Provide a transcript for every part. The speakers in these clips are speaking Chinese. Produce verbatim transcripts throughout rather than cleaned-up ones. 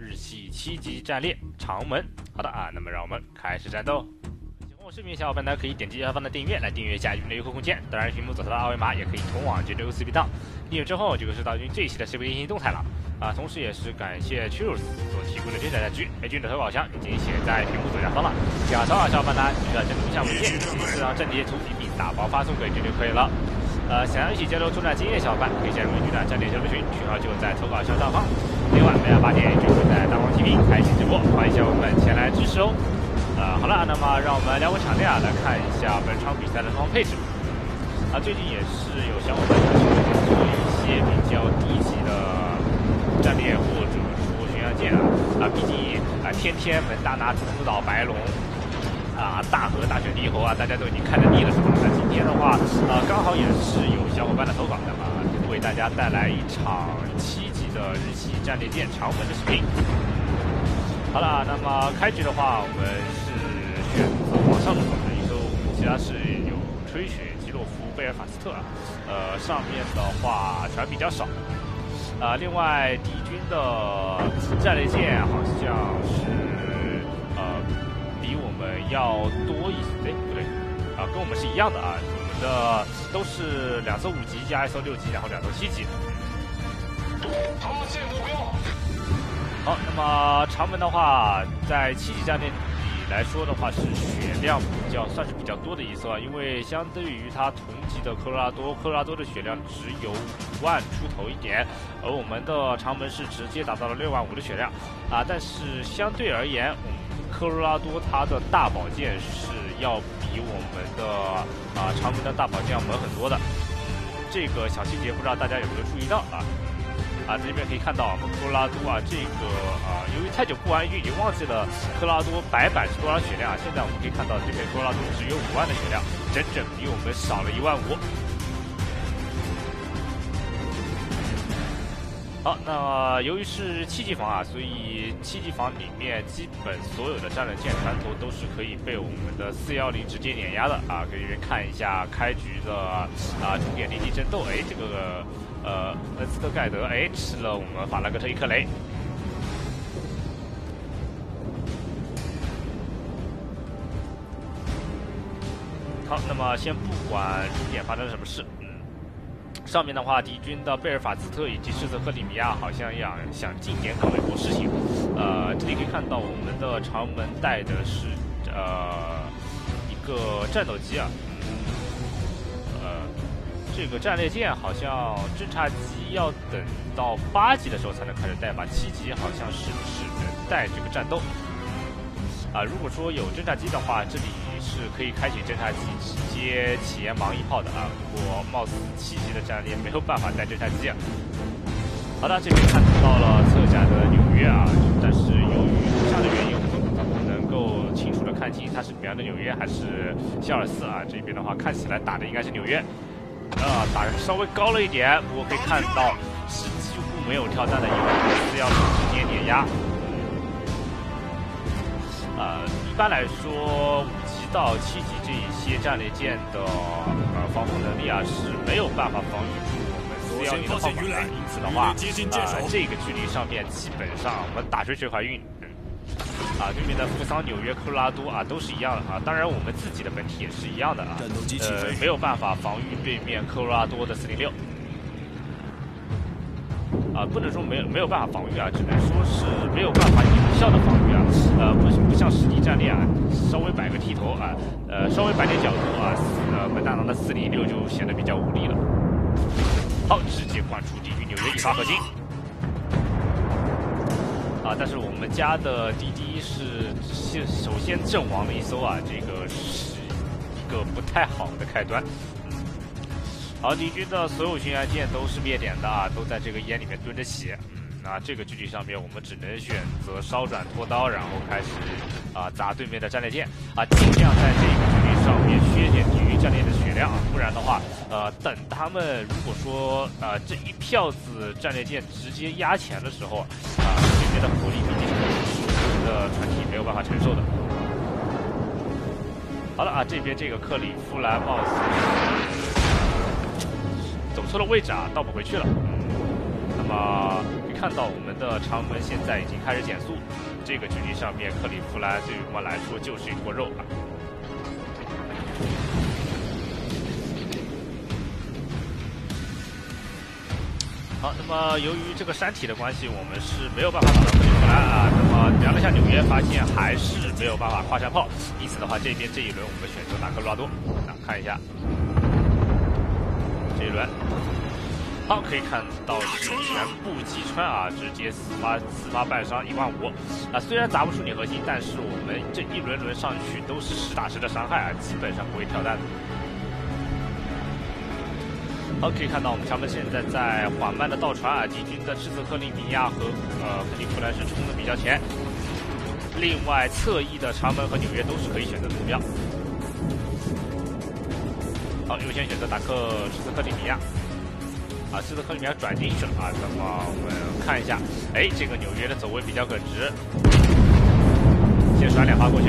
日系七级战列长门。好的啊，那么让我们开始战斗。喜欢我视频的小伙伴呢，可以点击下方的订阅来订阅一下云的游客空间。当然，屏幕左侧的二维码也可以通往绝对 U C B 档。订阅之后就会收到军最新的视频更新动态了。啊，同时也是感谢 Churus 所提供的这台战局，A 军的投稿箱已经写在屏幕左下方了。想要投稿小伙伴呢，只需要登录项文件，及时让阵地图一并打包发送给军就可以了。呃，想要一起交流作战经验的小伙伴，可以加入军的战略交流群，群号就在投稿箱上方。另外，每晚八点就会在大王 T V 开启直播，欢迎小伙伴们前来支持哦。呃，好了，那么让我们聊回场内啊，来看一下本场比赛的双方配置。啊，最近也是有小伙伴要求做一些比较低级的战列或者说巡洋舰啊，啊，毕竟啊，天天门大拿、主岛白龙。啊，大河大选帝侯啊，大家都已经看得腻了，是吧？那今天的话，呃，刚好也是有小伙伴的投稿，那么为大家带来一场七级的日系战列舰长门的视频。好了，那么开局的话，我们是选择往上走的一艘其他是有吹雪、基洛夫、贝尔法斯特啊，呃，上面的话船比较少。啊、呃，另外敌军的战列舰好像是呃。比我们要多一些，哎，不对，啊，跟我们是一样的啊，我们的都是两艘五级加一艘六级，然后两艘七级。 发现目标。 好，那么长门的话，在七级战列里来说的话，是血量比较算是比较多的一艘啊，因为相对于它同级的科罗拉多，科罗拉多的血量只有五万出头一点，而我们的长门是直接达到了六万五的血量啊，但是相对而言，我们科罗拉多它的大宝剑是要比我们的啊、呃、长门的大宝剑要猛很多的，这个小细节不知道大家有没有注意到啊？啊，这边可以看到我们科罗拉多啊，这个啊、呃，由于太久不玩鱼，已经忘记了科罗拉多白板是多少血量啊。现在我们可以看到这边科罗拉多只有五万的血量，整整比我们少了一万五。好，那由于是七级房啊，所以七级房里面基本所有的战略舰船头都是可以被我们的四一零直接碾压的啊。可以看一下开局的啊重点联机争斗，哎，这个呃恩斯特盖德哎吃了我们法兰克特一颗雷。好，那么先不管重点发生什么事。上面的话，敌军的贝尔法斯特以及施泽克里米亚好像要想近点搞一波事情。呃，这里可以看到我们的长门带的是呃一个战斗机啊，呃，这个战列舰好像侦察机要等到八级的时候才能开始带吧，七级好像是只能带这个战斗。啊、呃，如果说有侦察机的话，这里是可以开启侦察机直接起烟盲一炮的啊。不过貌似七级的战列没有办法带侦察机啊。好的，这边看到了侧甲的纽约啊，但是由于图像的原因，我们不能够清楚的看清它是北洋的纽约还是肖尔斯啊。这边的话看起来打的应该是纽约，啊，打的稍微高了一点，不过可以看到是几乎没有跳弹的，因为四要直接碾压。呃，一般来说，五级到七级这一些战列舰的呃防护能力啊是没有办法防御住我们四一零的炮管的，因此的话，呃，这个距离上面基本上我们打水水怀孕，嗯，啊，对面的富桑、纽约、科罗拉多啊都是一样的啊，当然我们自己的本体也是一样的啊，呃，没有办法防御对面科罗拉多的四零六。啊，不能说没有没有办法防御啊，只能说是没有办法有效的防御啊。呃，不不像实体战列啊，稍微摆个剃头啊，呃，稍微摆点角度啊，呃，本大郎的四零六就显得比较无力了。好，直接灌出敌军纽约一发合金。啊，但是我们家的滴滴是先首先阵亡了一艘啊，这个是一个不太好的开端。好，敌军的所有巡洋舰都是灭点的啊，都在这个烟里面蹲着血。嗯，那这个距离上面，我们只能选择烧转拖刀，然后开始啊砸对面的战列舰啊，尽量在这个距离上面削减敌军战列的血量啊，不然的话，呃，等他们如果说呃这一票子战列舰直接压前的时候啊，对面的火力毕竟是我们的船体没有办法承受的。好了啊，这边这个克里夫兰貌似走错了位置啊，倒不回去了。那么可以看看到我们的长门现在已经开始减速，这个距离上面克利夫兰对于我们来说就是一坨肉啊。好，那么由于这个山体的关系，我们是没有办法打到克利夫兰啊。那么量了一下纽约，发现还是没有办法跨山炮，因此的话，这边这一轮我们选择打科罗拉多。啊，看一下这一轮。好，可以看到是全部击穿啊，直接四发四发半伤一万五啊。虽然砸不出你核心，但是我们这一轮轮上去都是实打实的伤害啊，基本上不会跳弹的。好，可以看到我们长门现在在缓慢的倒传啊，敌军的赤色克里米亚和呃克利夫兰是冲的比较前。另外侧翼的长门和纽约都是可以选择的目标。好，优先选择达克赤色克里米亚。啊，赤色克里米亚转进去了啊，那么我们看一下，哎，这个纽约的走位比较耿直，先甩两发过去。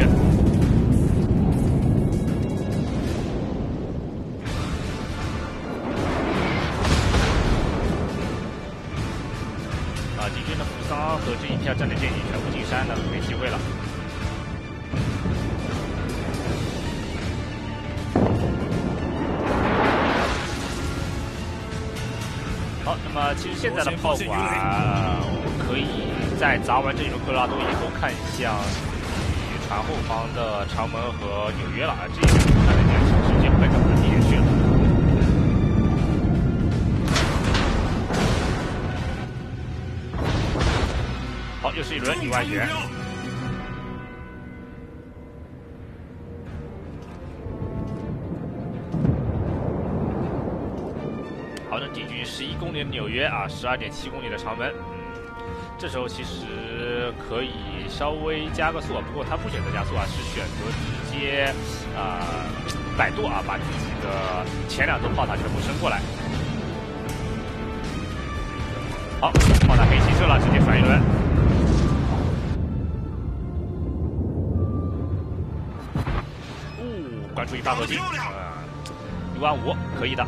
啊，敌军的扶桑和这一票战列舰已经全部进山了，没机会了。好，那么其实现在的炮管，呃，我们可以在砸完这一轮科罗拉多以后，看向船后方的长门和纽约了啊，这一轮战列舰是直接奔着我们的地点去了。好，又是一轮意外血。好的，敌军十一公里的纽约啊，十二点七公里的长门，嗯，这时候其实可以稍微加个速啊，不过他不选择加速啊，是选择直接啊、呃、摆渡啊，把自己的前两座炮塔全部升过来。好，炮塔可以起射了，直接甩一轮。哦，关注一发核心，呃，一万五，可以的。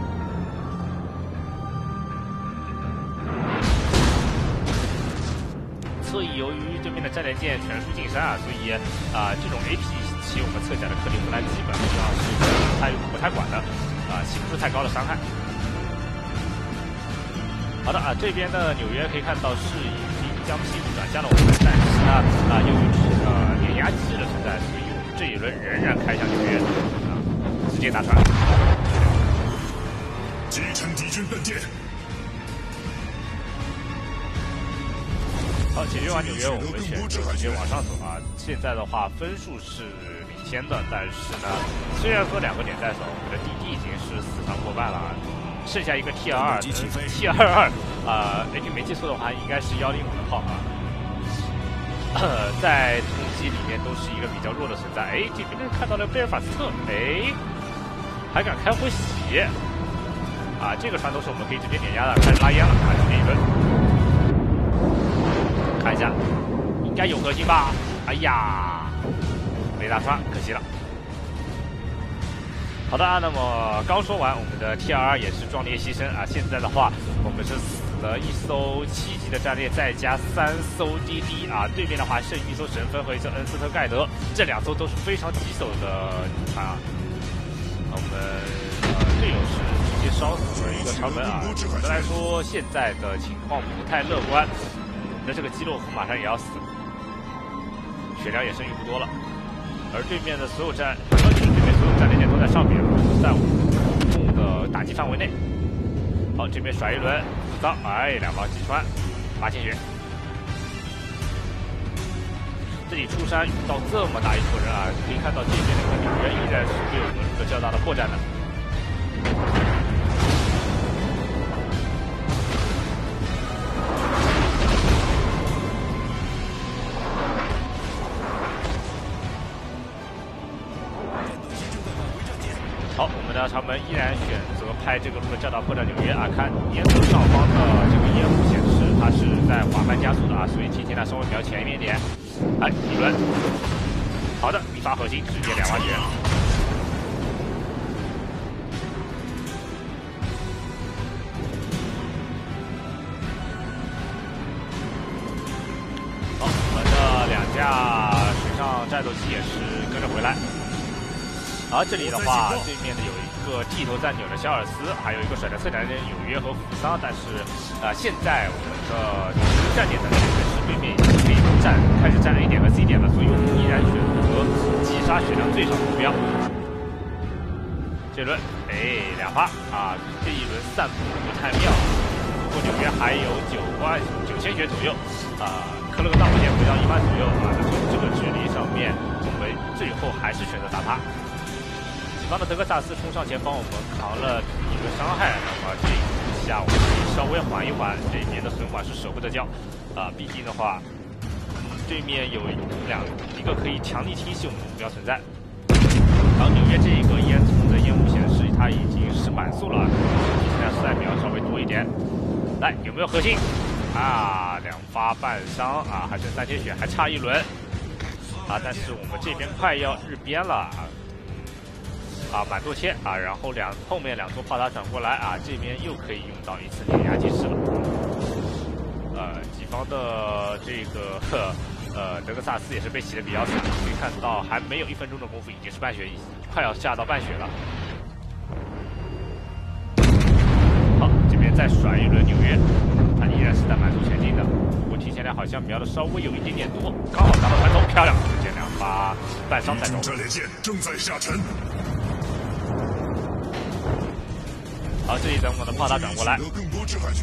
侧翼由于对面的战列舰全数进山啊，所以啊、呃、这种 A P 骑我们侧甲的克利夫兰基本上是不太不太管的啊，起不出太高的伤害。好的啊，这边的纽约可以看到是已经将屁股转向了我们，但是呢啊由于呃碾压机制的存在，所以我们这一轮仍然开向纽约啊，直接打穿。 击沉敌军笨舰。 好，解决完纽约，我们选择直接往上走啊。现在的话，分数是领先的，但是呢，虽然说两个点在手，我们的 D D 已经是四伤过半了啊，剩下一个 T 二二 T 二二啊，哎，你没记错的话，应该是幺零五的炮啊。呃，在突击里面都是一个比较弱的存在。哎，这边看到了贝尔法斯特，哎，还敢开火洗啊！这个船都是我们可以直接碾压的，开始拉烟了啊，这一轮。看一下，应该有核心吧？哎呀，没打穿，可惜了。好的啊，那么刚说完，我们的 T 二二也是壮烈牺牲啊。现在的话，我们是死了一艘七级的战列，再加三艘 D D 啊。对面的话剩一艘神分和一艘恩斯特盖德，这两艘都是非常棘手的船啊。我们呃队友是直接烧死了一个长门啊。总的来说，现在的情况不太乐观。那这个基洛夫马上也要死，血量也剩余不多了。而对面的所有战，就是对面所有战列舰都在上面，都在我们的打击范围内。好，这边甩一轮，脏，哎，两方击穿，八千血。这里出山遇到这么大一坨人啊，可以看到这边的纽约依然是对我们一个较大的破绽的。好，我们的长门依然选择拍这个路的较大破绽纽约啊，看烟头上方的这个烟雾显示，它是在缓慢加速的啊，所以提前呢稍微瞄前一点点。哎，一轮，好的，一发核心，直接两万血。 战斗机也是跟着回来。而这里的话，对面的有一个剃头战钮的肖尔斯，还有一个甩在侧甲的纽约和扶桑，但是啊、呃，现在我们的实战点的是对面已经可以占开始占 A 点和 C 点了，所以我们依然选择击杀血量最少的目标。这轮哎两发啊，这一轮散步不太妙。不过纽约还有九万九千血左右，啊、呃，磕了个大火箭回到一万左右啊，从这个距离上面，我们最后还是选择打他。己方的德克萨斯冲上前帮我们扛了一个伤害，那么这一下我们可以稍微缓一缓，这边的很缓是舍不得交，啊、呃，毕竟的话，嗯，对面有两一个可以强力清洗我们的目标存在。然后纽约这一个烟囱的烟雾显示它已经是满速了，现在是代表稍微多一点。来，有没有核心？啊，两发半伤啊，还剩三千血，还差一轮啊！但是我们这边快要日边了啊，满多千啊，然后两后面两座炮塔转过来啊，这边又可以用到一次碾压机制了。呃，己方的这个呵呃德克萨斯也是被洗的比较惨，可以看到还没有一分钟的功夫，已经是半血，快要下到半血了。好，这边再甩一轮纽约，他依然是在满速前进的，不过提前量好像瞄的稍微有一点点多，刚好达到传头，漂亮，这两发半伤带走。 战列舰正在下沉。 好，这一等我的炮塔转过来。 更多制海权。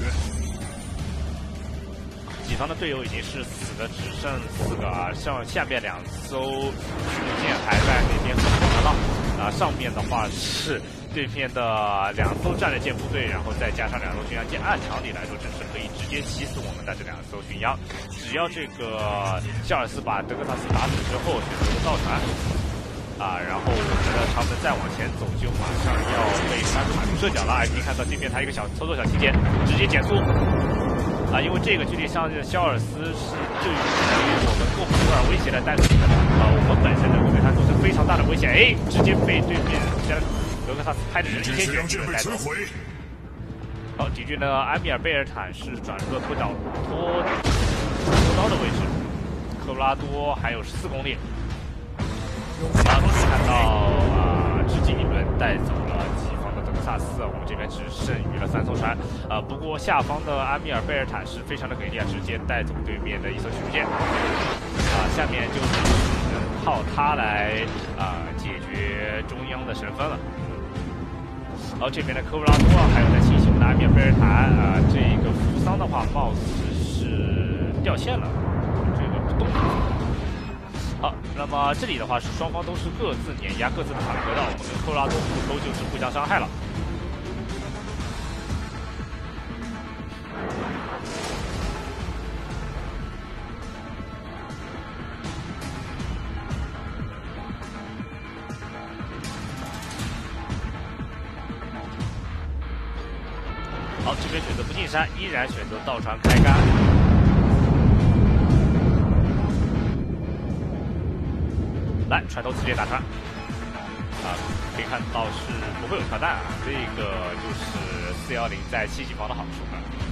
己方的队友已经是死的只剩四个啊，像下面两艘驱逐舰还在那边疯狂的浪啊，上面的话是对面的两艘战列舰部队，然后再加上两艘巡洋舰，按常理来说这是可以直接击死我们的这两艘巡洋，只要这个肖尔斯把德克萨斯打死之后选择造船啊，然后我们的长门再往前走就马上要被山卡住射角了，可以看到这边它一个小操作小细节，直接减速。啊，因为这个距离上，肖尔斯是对于我们构成有点威胁的，但是啊，我们本身能够对他造成非常大的危险。哎，直接被对面德克萨斯拍的人一千血带走。好，敌军的埃米尔贝尔坦是转入了拖脚拖拖刀的位置，科布拉多还有十四公里。然后可以看到啊，直击一轮带走了己方的德克萨斯，我们这边只剩余了三艘船。呃，不过下方的阿米尔贝尔坦是非常的给力啊，直接带走对面的一艘驱逐舰。啊，下面就能靠它来啊解决中央的神分了。然后这边的科布拉多还有在清洗我们的阿米尔贝尔坦啊，这个扶桑的话貌似是掉线了，这个不动。好，那么这里的话是双方都是各自碾压各自的坦克，让我们跟科布拉多互抽就是互相伤害了。好，这边选择不进山，依然选择倒船开干。来，船头直接打穿。啊，可以看到是不会有跳弹啊，这个就是四一零在七级房的好处了。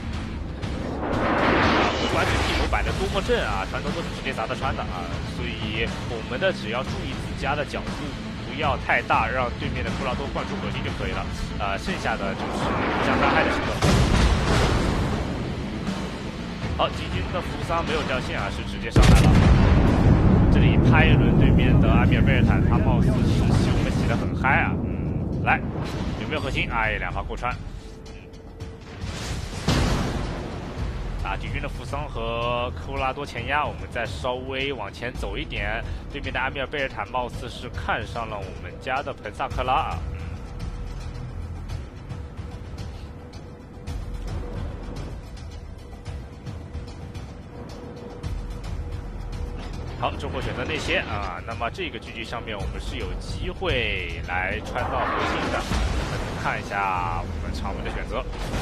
啊，不管是地图摆的多么正啊，船头都是直接砸得穿的啊，所以我们的只要注意自家的角度。不要太大，让对面的库拉多灌出核心就可以了。呃，剩下的就是互相伤害的时刻。好，敌军的扶桑没有掉线啊，是直接上来了。这里拍一轮对面的阿米尔贝尔坦，他貌似是洗我们洗得很嗨啊。嗯，来，有没有核心？哎，两发过穿。啊，敌军的扶桑和科布拉多前压，我们再稍微往前走一点。对面的阿米尔贝尔坦貌似是看上了我们家的彭萨克拉啊。嗯、好，中国选择内切啊。那么这个狙击上面，我们是有机会来穿到核心的。我们看一下我们常规的选择。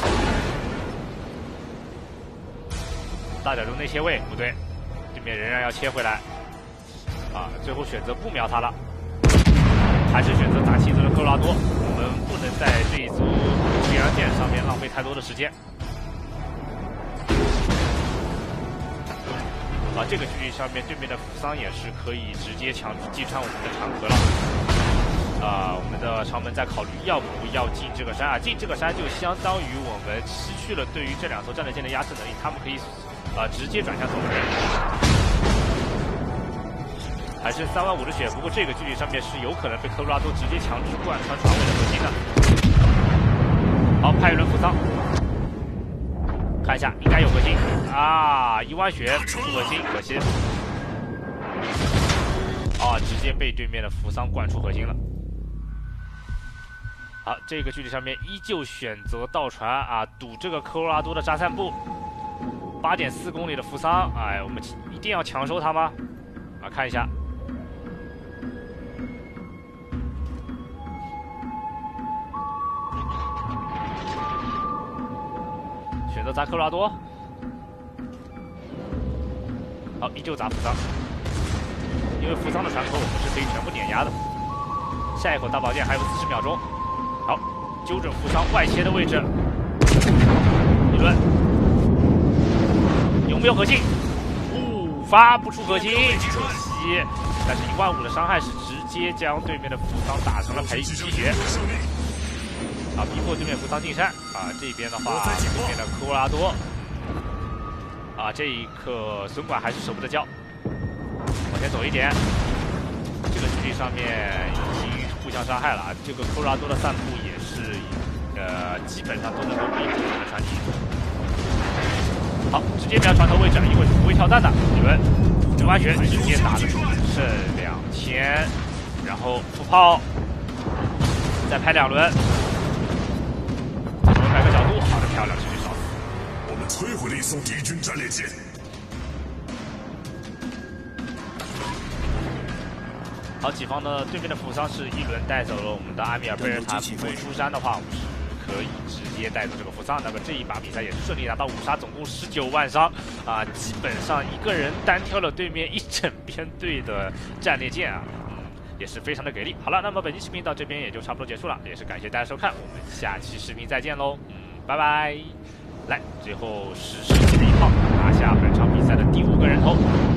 大角中内切位不对，对面仍然要切回来，啊，最后选择不瞄他了，还是选择打七则的科拉多。我们不能在这一艘巡洋舰上面浪费太多的时间。 啊，这个距离上面对面的扶桑也是可以直接强击穿我们的长河了。啊，我们的长门在考虑要不要进这个山啊？进这个山就相当于我们失去了对于这两艘战列舰的压制能力，他们可以啊直接转向走人。还剩三万五的血，不过这个距离上面是有可能被科罗拉多直接强制贯穿船尾的核心的。好，派一轮扶桑，看一下应该有核心啊，一万血不出核心，可惜。啊，直接被对面的扶桑灌出核心了。好，这个距离上面依旧选择倒船啊，堵这个科罗拉多的扎散部。八点四公里的扶桑，哎，我们一定要强收它吗？啊，看一下。选择砸科罗拉多。好，依旧砸扶桑，因为扶桑的船口我们是可以全部碾压的。下一口大宝剑还有四十秒钟。好，纠正扶桑外切的位置，一轮有没有核心？五发不出核心，可惜。但是一万五的伤害是直接将对面的扶桑打成了赔吸血。啊，逼迫对面扶桑进山啊！这边的话，对面的科罗拉多啊，这一刻损管还是舍不得交，往前走一点。这个距离上面已经互相伤害了啊！这个科罗拉多的散步也是，呃，基本上都能够弥补我们的船体。好，直接瞄船头位置，因为是不会跳弹的，你们九万血直接打得出，剩两千，然后副炮，再拍两轮。改个角度，好的，漂亮，直接烧死。 我们摧毁了一艘敌军战列舰。 好，己方呢，对面的扶桑是一轮带走了我们的阿米尔贝尔塔，不会出山的话，我们是可以直接带走这个扶桑。那么这一把比赛也是顺利拿到五杀，总共十九万伤啊，基本上一个人单挑了对面一整编队的战列舰啊。也是非常的给力。好了，那么本期视频到这边也就差不多结束了，也是感谢大家收看，我们下期视频再见喽，嗯，拜拜。来，最后是世界的一炮拿下本场比赛的第五个人头。